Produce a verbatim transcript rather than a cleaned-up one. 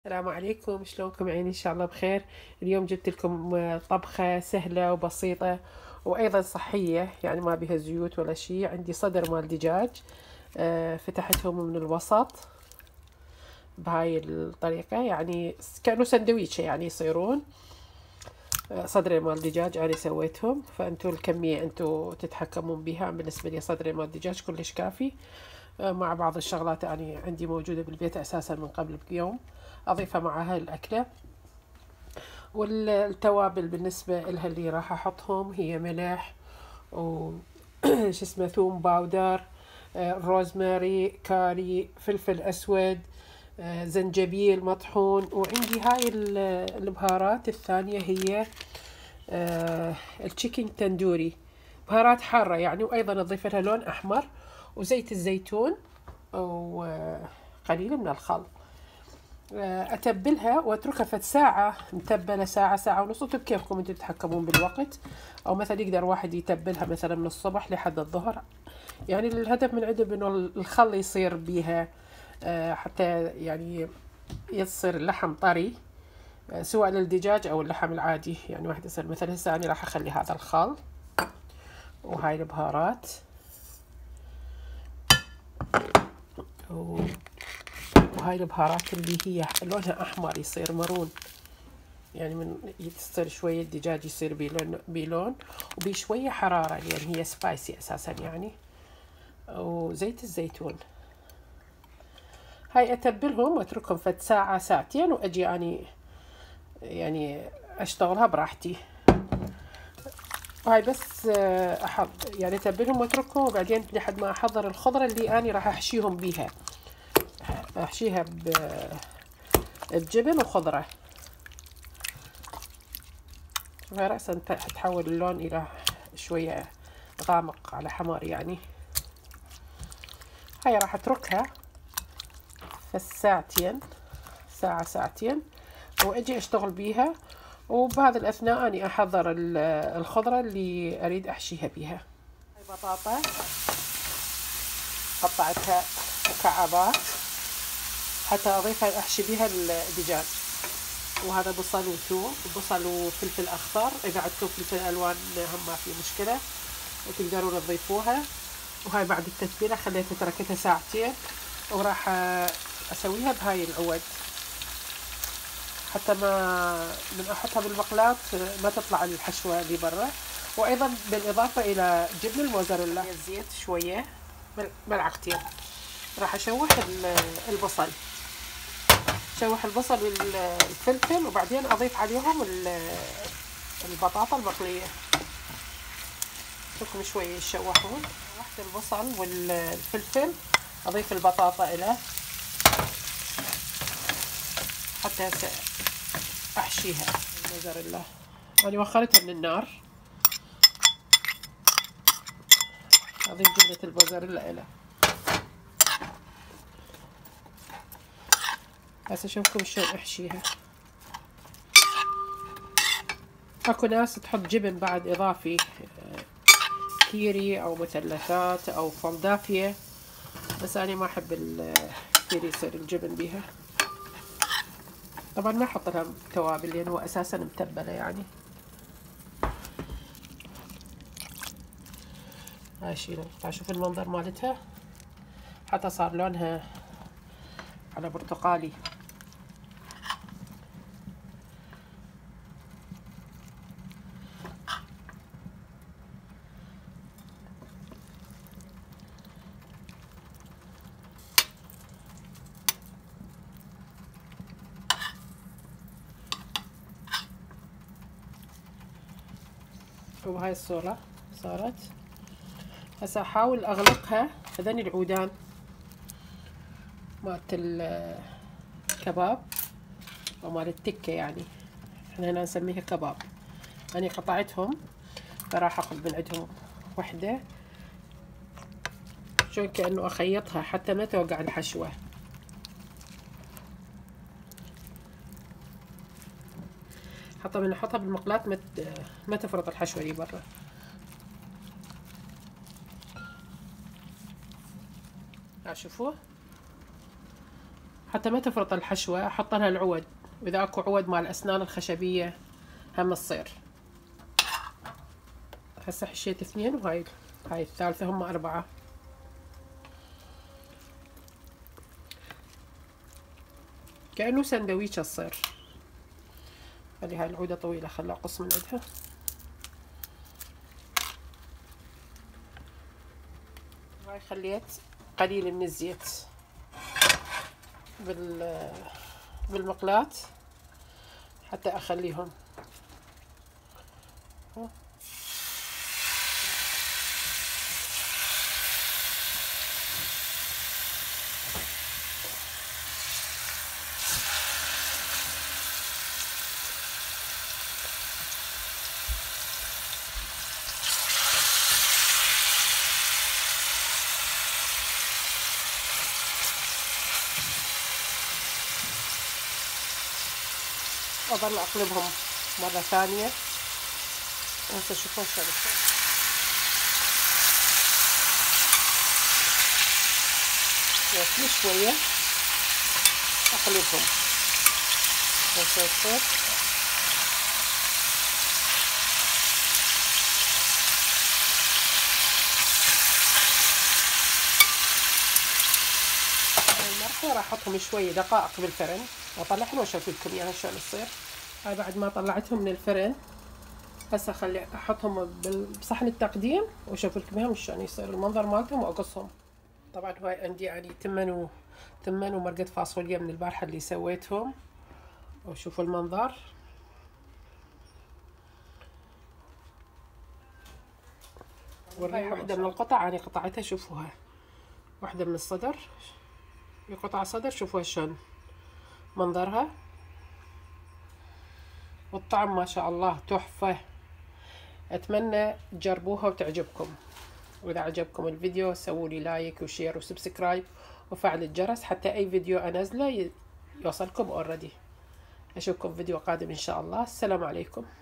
السلام عليكم، شلونكم؟ عيني ان شاء الله بخير. اليوم جبت لكم طبخة سهلة وبسيطة وايضا صحية، يعني ما بها زيوت ولا شيء. عندي صدر مال دجاج، آه، فتحتهم من الوسط بهاي الطريقة، يعني كانوا سندويشة يعني يصيرون. آه، صدر مال دجاج انا سويتهم، فانتو الكمية انتو تتحكمون بها. بالنسبة لي صدر مال دجاج كلش كافي، آه، مع بعض الشغلات يعني عندي موجودة بالبيت اساسا من قبل بيوم اضيفها مع هاي الاكلة. والتوابل بالنسبة لها اللي راح احطهم هي ملح و شو اسمه ثوم باودر، آه، روزماري، كاري، فلفل اسود، آه، زنجبيل مطحون. وعندي هاي البهارات الثانية هي آه، التشيكن تندوري، بهارات حارة يعني، وايضا اضيف لها لون احمر وزيت الزيتون وقليل من الخل. اتبلها واتركها فد ساعة، متبلة ساعة ساعة ونص، بكيفكم انتم تتحكمون بالوقت. او مثلا يقدر واحد يتبلها مثلا من الصبح لحد الظهر، يعني الهدف من عنده انه الخل يصير بيها، حتى يعني يصير اللحم طري، سواء للدجاج او اللحم العادي. يعني واحد يصير مثلا هسه انا راح اخلي هذا الخل وهاي البهارات وهاي البهارات اللي هي لونها احمر يصير مرون، يعني من يصير شوية الدجاج يصير بلون بلون وبشوية حرارة، لأن يعني هي سبايسي أساسا يعني. وزيت الزيتون هاي أتبلهم وأتركهم فد ساعة ساعتين، وأجي أني يعني أشتغلها براحتي. وهاي بس أحض يعني أتبلهم وأتركهم، وبعدين لحد ما أحضر الخضرة اللي أنا راح أحشيهم بيها. أحشيها بجبن وخضرة، رأسا تحول اللون إلى شوية غامق على حمار يعني. هاي راح اتركها في ساعتين، ساعة ساعتين، واجي اشتغل بيها. وبهذا الاثناء اني احضر الخضرة اللي اريد احشيها بيها. هاي بطاطا قطعتها مكعبات حتى اضيفها احشي بيها الدجاج. وهذا بصل وثوم، بصل وفلفل اخضر، اذا عندكم فلفل الوان هم ما في مشكلة وتقدرون تضيفوها. وهاي بعد التتبيلة خليتها تركتها ساعتين، وراح اسويها بهاي العود حتى ما من احطها بالمقلاة ما تطلع الحشوة اللي برا. وايضا بالاضافة الى جبن الموزاريلا الزيت شوية، ملعقتين. راح اشوح البصل، شوح البصل والفلفل، وبعدين اضيف عليهم البطاطا المقلية، اتركهم شوية يتشوحون. شوحت البصل والفلفل، اضيف البطاطا اليه حتى احشيها الموزاريلا. انا وخرتها من النار، اضيف جبنة الموزاريلا اليه. هسه اشوفكم شلون احشيها. اكو ناس تحط جبن بعد اضافي، كيري او مثلثات او فلدافية، بس انا ما احب الكيري يصير الجبن بيها. طبعا ما احط لها توابل لان هو اساسا متبلة يعني. هاي شيلها، تعال شوف المنظر مالتها، حتى صار لونها على برتقالي. وهاي الصورة صارت. هسه احاول اغلقها. هذني العودان مالت الكباب او مال التكة، يعني احنا هنا نسميها كباب. اني قطعتهم، فراح اخذ من عندهم وحدة شلون كأنه اخيطها حتى ما توقع الحشوة. حتى من احطها بالمقلاة ما ما تفرط الحشوة اللي برا. شوفوا حتى ما تفرط الحشوة احط لها العود، واذا اكو عود مال الاسنان الخشبية هم تصير. هسه حشيت اثنين وهاي هاي الثالثة، هم اربعة. كأنه سندويشة تصير. خلي هاي العودة طويلة، خلها اقص من عندها. هاي خليت قليل من الزيت بال بالمقلاة حتى اخليهم. اظل اقلبهم مرة ثانية. هسه شوفوا شلون كل شوية اقلبهم. هسه يصير المرحلة راح احطهم شوية دقائق بالفرن واطلعهم واشوف لكم اياها شلون تصير. هاي بعد ما طلعتهم من الفرن هسه خلي احطهم بصحن التقديم واشوف لكم اياهم شلون يصير المنظر مالتهم واقصهم. طبعا هاي عندي يعني تمن تمن ومرقة فاصوليا من البارحة اللي سويتهم، وشوفوا المنظر. والريحة واحدة من القطع أنا قطعتها، شوفوها واحدة من الصدر، في قطع صدر، شوفوها شلون منظرها، والطعم ما شاء الله تحفة. أتمنى تجربوها وتعجبكم، وإذا عجبكم الفيديو سووا لي لايك وشير وسبسكرايب وفعل الجرس حتى أي فيديو أنزله يوصلكم اوريدي. أشوفكم فيديو قادم إن شاء الله. السلام عليكم.